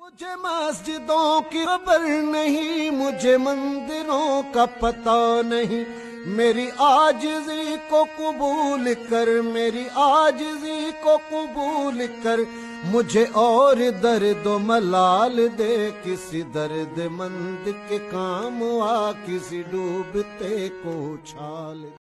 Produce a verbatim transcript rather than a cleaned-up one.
मुझे मस्जिदों की खबर नहीं, मुझे मंदिरों का पता नहीं। मेरी आजिज़ी को कबूल कर, मेरी आजिज़ी को कबूल कर। मुझे और दर्द मलाल दे, किसी दर्द मंद के काम आ, किसी डूबते को उछाल।